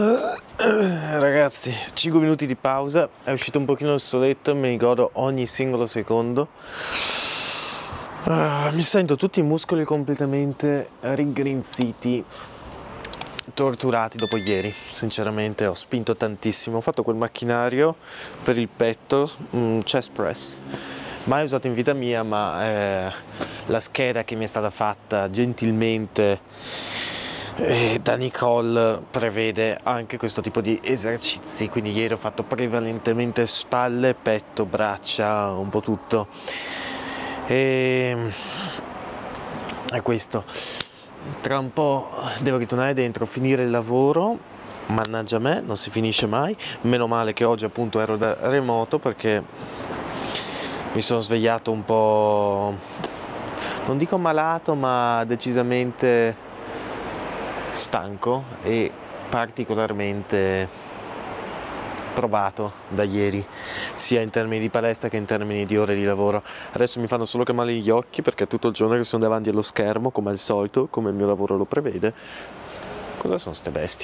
Ragazzi, 5 minuti di pausa, è uscito un pochino il soletto, mi godo ogni singolo secondo. Mi sento tutti i muscoli completamente riggrinziti, torturati dopo ieri. Sinceramente ho spinto tantissimo, ho fatto quel macchinario per il petto, chest press, mai usato in vita mia, ma la scheda che mi è stata fatta gentilmente da Nicole prevede anche questo tipo di esercizi, quindi ieri ho fatto prevalentemente spalle, petto, braccia, un po' tutto, e è questo. Tra un po' devo ritornare dentro, finire il lavoro. Mannaggia me, non si finisce mai. Meno male che oggi appunto ero da remoto, perché mi sono svegliato un po', non dico malato, ma decisamente stanco e particolarmente provato da ieri, sia in termini di palestra che in termini di ore di lavoro. Adesso mi fanno solo che male gli occhi, perché tutto il giorno che sono davanti allo schermo, come al solito, come il mio lavoro lo prevede. Cosa sono ste bestie?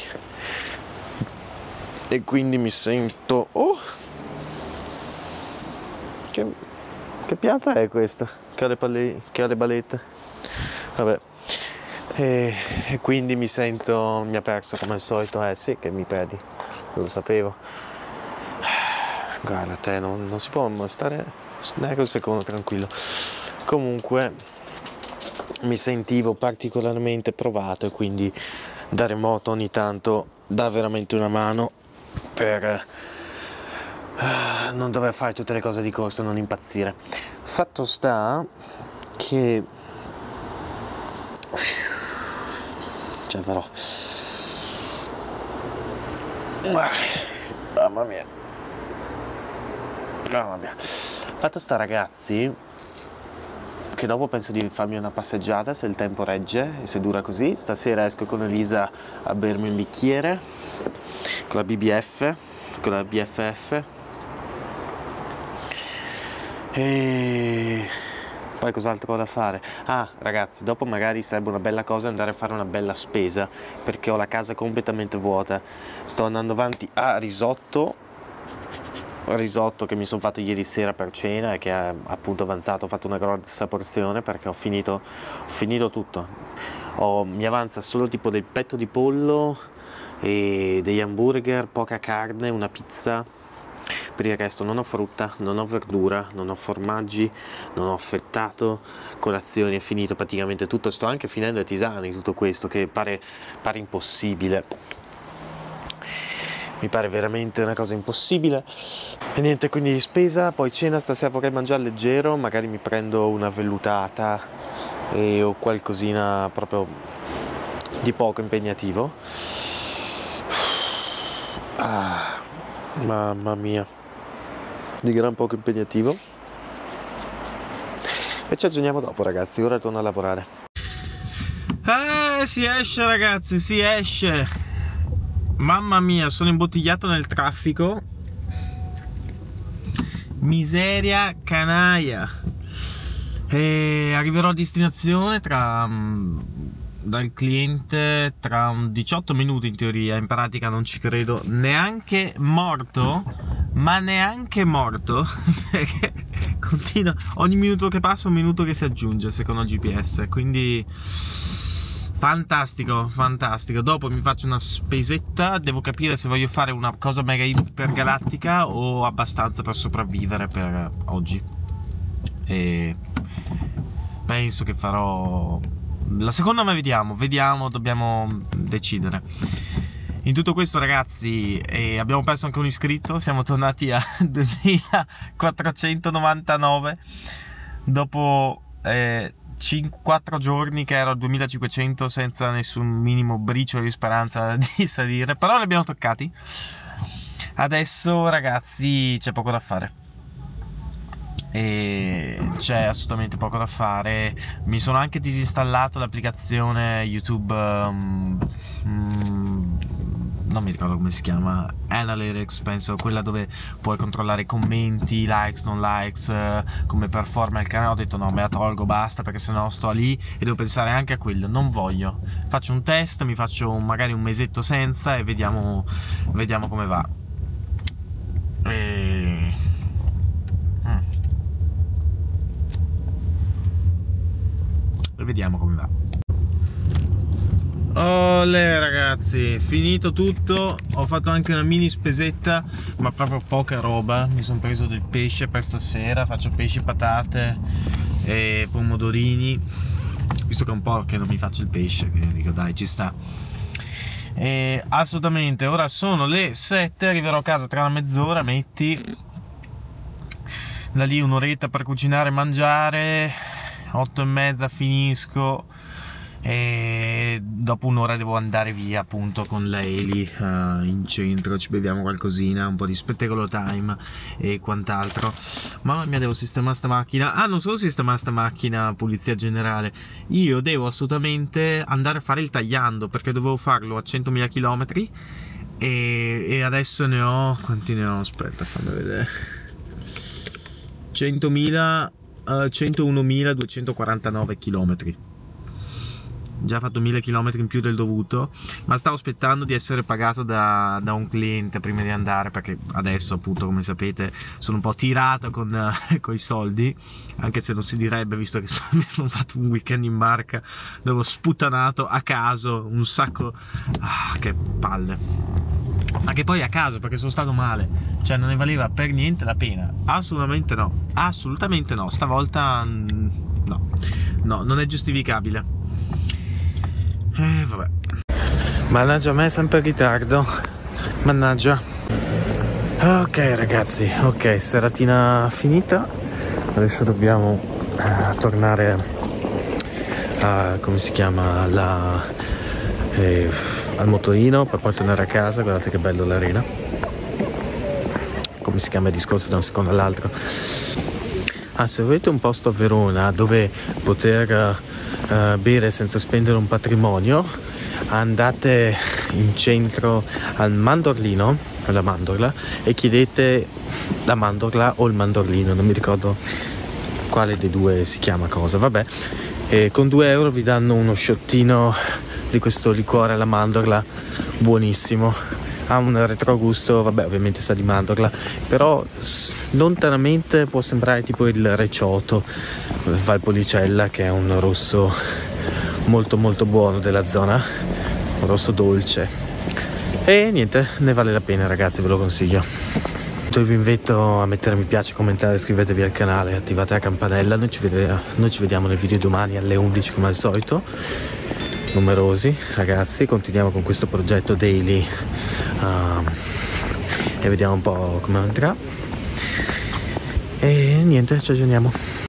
E quindi mi sento... Oh! Che pianta è questa? Che ha le balette? Vabbè. E quindi mi sento... mi ha perso come al solito. Sì, che mi perdi, lo sapevo. Guarda te, non si può stare neanche un secondo tranquillo. Comunque mi sentivo particolarmente provato, e quindi da remoto ogni tanto dà veramente una mano per non dover fare tutte le cose di corsa e non impazzire. Fatto sta che ce la farò. Mamma mia. Fatto sta, ragazzi, che dopo penso di farmi una passeggiata, se il tempo regge e se dura così. Stasera esco con Elisa a bermi un bicchiere con la BBF, con la BFF, e poi cos'altro ho da fare? Ragazzi, dopo magari sarebbe una bella cosa andare a fare una bella spesa, perché ho la casa completamente vuota. Sto andando avanti a risotto che mi sono fatto ieri sera per cena e che è appunto avanzato. Ho fatto una grossa porzione perché ho finito tutto. Mi avanza solo tipo del petto di pollo e degli hamburger, poca carne, una pizza. Per il resto non ho frutta, non ho verdura, non ho formaggi, non ho affettato, colazioni, è finito praticamente tutto. Sto anche finendo le tisane, tutto questo, che pare impossibile. Mi pare veramente una cosa impossibile. E niente, quindi spesa, poi cena. Stasera vorrei mangiare leggero, magari mi prendo una vellutata o qualcosina proprio di poco impegnativo. Mamma mia, di gran poco impegnativo. E ci aggiorniamo dopo, ragazzi. Ora torno a lavorare. Si esce, ragazzi, si esce. Mamma mia, sono imbottigliato nel traffico. Miseria canaia. E arriverò a destinazione dal cliente tra 18 minuti in teoria. In pratica non ci credo neanche morto, ma neanche morto, perché continua, ogni minuto che passa un minuto che si aggiunge secondo il GPS, quindi fantastico, fantastico. Dopo mi faccio una spesetta, devo capire se voglio fare una cosa mega iper galattica o abbastanza per sopravvivere per oggi, e penso che farò la seconda, ma vediamo, dobbiamo decidere. In tutto questo, ragazzi, abbiamo perso anche un iscritto, siamo tornati a 2499 dopo 4 giorni che ero a 2500 senza nessun minimo briciolo di speranza di salire, però li abbiamo toccati. Adesso, ragazzi, c'è poco da fare. E c'è assolutamente poco da fare. Mi sono anche disinstallato l'applicazione YouTube, non non mi ricordo come si chiama, Analytics penso, quella dove puoi controllare i commenti, likes, non likes, come performa il canale. Ho detto no, me la tolgo, basta, perché sennò sto lì e devo pensare anche a quello, non voglio. Faccio un test, mi faccio magari un mesetto senza e vediamo come va. E vediamo come va. Olè ragazzi, finito tutto, ho fatto anche una mini spesetta, ma proprio poca roba. Mi sono preso del pesce per stasera, faccio pesce, patate e pomodorini, visto che è un po' che non mi faccio il pesce, quindi dico dai, ci sta. E assolutamente, ora sono le 7, arriverò a casa tra una mezz'ora, metti, da lì un'oretta per cucinare e mangiare, 8:30 finisco. E dopo un'ora devo andare via appunto con la Eli in centro, ci beviamo qualcosina, un po' di spettacolo time e quant'altro. Mamma mia, devo sistemare sta macchina. Ah, non solo sistemare sta macchina, pulizia generale, io devo assolutamente andare a fare il tagliando, perché dovevo farlo a 100.000 km e adesso ne ho, quanti ne ho? Aspetta, fammi vedere, 101.249 km. Già fatto 1000 km in più del dovuto, ma stavo aspettando di essere pagato da un cliente prima di andare, perché adesso appunto, come sapete, sono un po' tirato con i soldi, anche se non si direbbe, visto che mi sono fatto un weekend in barca dove ho sputtanato a caso un sacco. Che palle, ma che poi a caso, perché sono stato male, cioè non ne valeva per niente la pena. Assolutamente no, assolutamente no, stavolta no, non è giustificabile. Vabbè. Mannaggia, a me è sempre in ritardo. Mannaggia. Ok ragazzi, ok, seratina finita. Adesso dobbiamo tornare a, come si chiama, al motorino per poi tornare a casa. Guardate che bello l'arena. Come si chiama il discorso da un secondo all'altro. Se avete un posto a Verona dove poter bere senza spendere un patrimonio, andate in centro al Mandorlino, alla mandorla, e chiedete la mandorla o il mandorlino, non mi ricordo quale dei due si chiama cosa, vabbè, e con 2 euro vi danno uno sciottino di questo liquore alla mandorla, buonissimo. Ha un retrogusto, vabbè, ovviamente sa di mandorla, però lontanamente può sembrare tipo il Recioto Valpolicella, che è un rosso molto molto buono della zona, un rosso dolce, e niente, ne vale la pena ragazzi, ve lo consiglio. Vi invito a mettere mi piace, commentare, iscrivetevi al canale, attivate la campanella. Noi ci vediamo nel video domani alle 11 come al solito, numerosi ragazzi. Continuiamo con questo progetto daily e vediamo un po' come andrà, e niente, ci aggiorniamo.